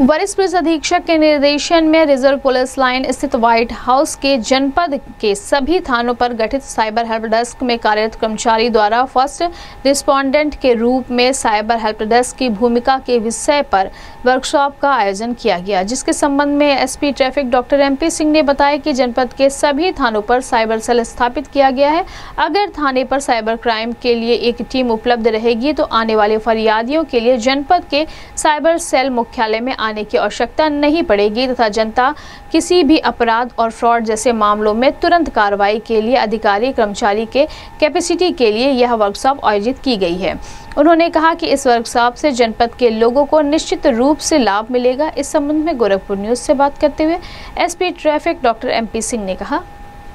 वरिष्ठ पुलिस अधीक्षक के निर्देशन में रिजर्व पुलिस लाइन स्थित व्हाइट हाउस के जनपद के सभी थानों पर गठित साइबर हेल्प डेस्क में कार्यरत कर्मचारी द्वारा फर्स्ट रिस्पोंडेंट के रूप में साइबर हेल्प डेस्क की भूमिका के विषय पर वर्कशॉप का आयोजन किया गया, जिसके संबंध में SP traffic doctor MP Singh ने बताया कि जनपद के सभी थानों पर साइबर सेल स्थापित किया गया है। अगर थाने पर साइबर क्राइम के लिए एक टीम उपलब्ध रहेगी तो आने वाले फरियादियों के लिए जनपद के साइबर सेल मुख्यालय में आने की आवश्यकता नहीं पड़ेगी तथा जनता किसी भी अपराध और फ्रॉड जैसे मामलों में तुरंत कार्रवाई के लिए अधिकारी कर्मचारी के कैपेसिटी के लिए यह वर्कशॉप आयोजित की गई है। उन्होंने कहा कि इस वर्कशॉप से जनपद के लोगों को निश्चित रूप से लाभ मिलेगा। इस संबंध में गोरखपुर न्यूज से बात करते हुए SP traffic doctor MP Singh ने कहा,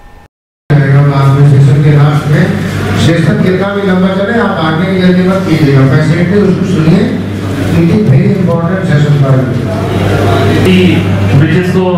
सेशन कितना भी लंबा चले आप आगे की जल्दी मत कीजिएगा, पैसेंट उसको सुनिए, क्योंकि वेरी इंपॉर्टेंट सेशन पर ब्रिजेस को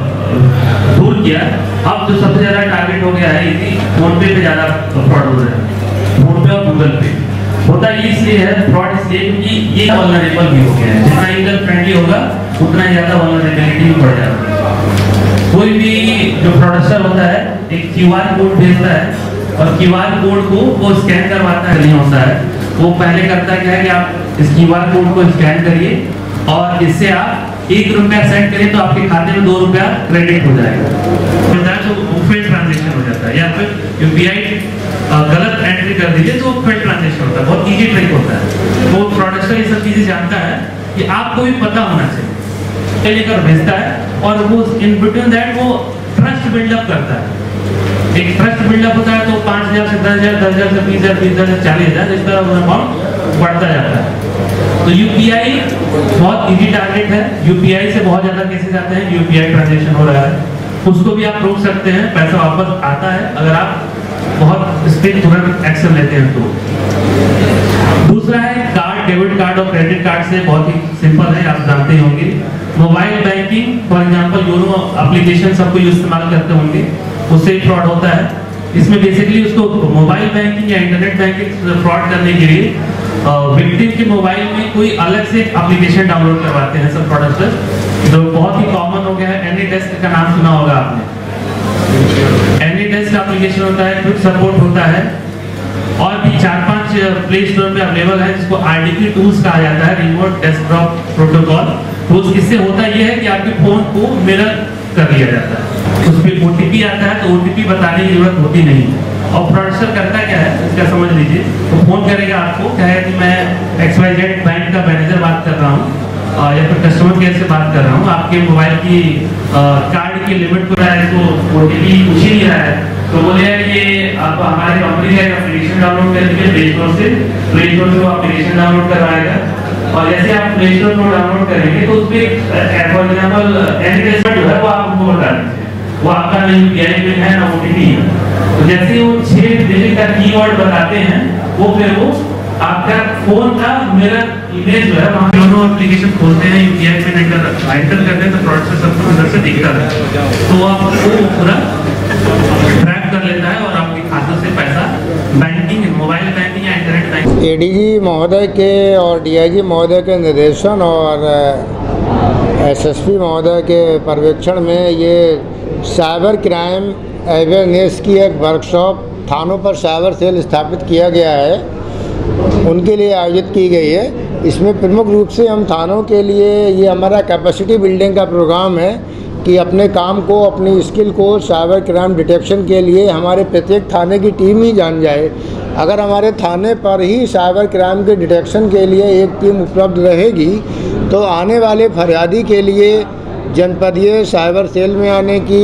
दूर किया। अब जो सबसे ज्यादा टारगेट हो गया है इसी फोन पे ज्यादा फ्रॉड हो रहा है। फोन पे और गूगल पे होता इसलिए है फ्रॉड, इसलिए क्योंकि ये वल्नरेबल भी हो गया है। जितना यूजर फ्रेंडली होगा उतना ज्यादा वल्नरेबिलिटी भी बढ़ जाता है। कोई भी जो प्रोडक्शन होता है एक क्यूआर कोड भेजता है और क्यूआर कोड को वो स्कैन करवाता है, नहीं होता है। वो पहले करता क्या है कि आप इस क्यूआर कोड को स्कैन करिए और इससे आप ₹1 सेंड करिए तो आपके खाते में ₹2 क्रेडिट हो जाएगा। तो वो फेल ट्रांजेक्शन हो जाता है, या फिर यूपीआई गलत एंट्री कर दीजिए तो फेल ट्रांजेक्शन होता है। बहुत इजी ट्रिक होता है। वो प्रोडक्शन ये सब चीजें जानता है कि आपको भी पता होना चाहिए, लेकर भेजता है और वो इन बिटवीन दैट वो ट्रस्ट बिल्डअप करता है। एक ट्रस्ट बिल्डअप होता है तो 5,000 से 10,000, 10,000 से 20,000, 20,000 से 40,000, इस तरह वो अमाउंट बढ़ता जाता है। तो यूपीआई बहुत इजी टारगेट है। यूपीआई से बहुत ज्यादा केसेस आते हैं, यूपीआई ट्रांजैक्शन हो रहा है, उसको भी आप रोक सकते हैं। पैसा वापस आता है अगर आप बहुत इस पे तुरंत एक्शन लेते हैं तो। दूसरा है कार्ड, डेबिट कार्ड और क्रेडिट कार्ड से बहुत ही सिंपल है, आप जानते ही होंगे। Mobile banking for example YONO application सबको इस्तेमाल करते होंगे, उससे फ्रॉड होता है। इसमें बेसिकली उसको मोबाइल बैंकिंग या इंटरनेट बैंकिंग फ्रॉड करने के लिए विक्टिम के मोबाइल में कोई अलग से एप्लीकेशन डाउनलोड करवाते हैं सब प्रोडक्ट्स, जो बहुत ही कॉमन हो गया है। एनीडेस्क का नाम सुना होगा आपने। एनीडेस्क एप्लीकेशन होता है, क्विक सपोर्ट होता है और भी 4-5 प्ले स्टोर में अवेलेबल है, जिसको RDP टूल्स कहा जाता है, रिमोट डेस्कटॉप प्रोटोकॉल टूल्स। इससे होता यह है कि आपके फोन को मिरर कर लिया जाता है, उस पर OTP आता है तो OTP बताने की जरूरत होती नहीं। और फ्रॉडस्टर करता क्या है इसका समझ लीजिए। तो फोन करेगा आपको, कहेगा कि मैं XYZ बैंक का मैनेजर बात कर रहा हूँ या फिर कस्टमर केयर से बात कर रहा हूँ, आपके मोबाइल की कार्ड की लिमिट को है तो OTP पूछ ही नहीं रहा है, तो बोले कि आप हमारे कंपनी का एप्लीकेशन डाउनलोड कर लीजिए प्ले स्टोर से वो एप्लीकेशन डाउनलोड करवाएगा। और जैसे आप प्ले स्टोर को डाउनलोड करेंगे तो उसमें फॉर एग्जाम्पल एडवर्टाइजमेंट जो है वो आपको बता दीजिए, वो आपका ना यूपीआई पिन है ना OTP है। तो जैसे वो 6 डिजिट का कीवर्ड बताते हैं वो फिर वो आपका फोन का मिरर इमेज जो है वहाँ दोनों एप्लीकेशन खोलते हैं, यूपीआई पिन एंटर करते हैं तो फ्रॉडस्टर सबको अंदर से दिखता है, तो आपको पूरा ट्रैक कर लेता है और आपके खाते से पैसा बैंकिंग, मोबाइल बैंकिंग या इंटरनेट बैंकिंग। ADG महोदय के और DIG महोदय के निर्देशन और SSP महोदय के पर्यवेक्षण में ये साइबर क्राइम अवेयरनेस की एक वर्कशॉप थानों पर साइबर सेल स्थापित किया गया है, उनके लिए आयोजित की गई है। इसमें प्रमुख रूप से हम थानों के लिए ये हमारा कैपेसिटी बिल्डिंग का प्रोग्राम है कि अपने काम को, अपनी स्किल को साइबर क्राइम डिटेक्शन के लिए हमारे प्रत्येक थाने की टीम ही जान जाए। अगर हमारे थाने पर ही साइबर क्राइम के डिटेक्शन के लिए एक टीम उपलब्ध रहेगी तो आने वाले फरियादी के लिए जनपदीय साइबर सेल में आने की,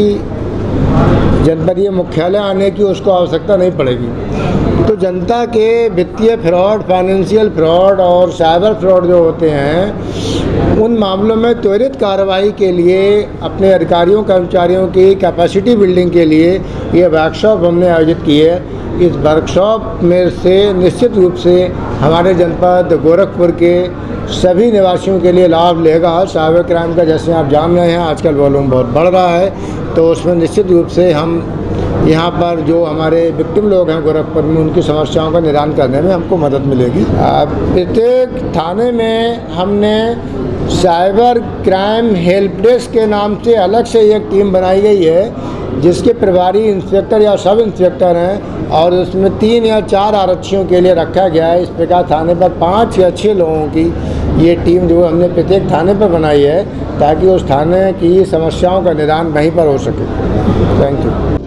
जनपदीय मुख्यालय आने की उसको आवश्यकता नहीं पड़ेगी। तो जनता के वित्तीय फ्रॉड, फाइनेंशियल फ्रॉड और साइबर फ्रॉड जो होते हैं उन मामलों में त्वरित कार्रवाई के लिए अपने अधिकारियों कर्मचारियों की कैपेसिटी बिल्डिंग के लिए ये वर्कशॉप हमने आयोजित की है। इस वर्कशॉप में से निश्चित रूप से हमारे जनपद गोरखपुर के सभी निवासियों के लिए लाभ लेगा। साइबर क्राइम का जैसे आप जान रहे हैं आजकल वॉल्यूम बहुत बढ़ रहा है, तो उसमें निश्चित रूप से हम यहाँ पर जो हमारे विक्टिम लोग हैं गोरखपुर में उनकी समस्याओं का निदान करने में हमको मदद मिलेगी। प्रत्येक थाने में हमने साइबर क्राइम हेल्प डेस्क के नाम से अलग से एक टीम बनाई गई है, जिसके प्रभारी इंस्पेक्टर या सब इंस्पेक्टर हैं, और उसमें 3 या 4 आरक्षियों के लिए रखा गया है। इस प्रकार थाने पर 5 या 6 लोगों की ये टीम जो हमने प्रत्येक थाने पर बनाई है, ताकि उस थाने की समस्याओं का निदान वहीं पर हो सके। Thank you.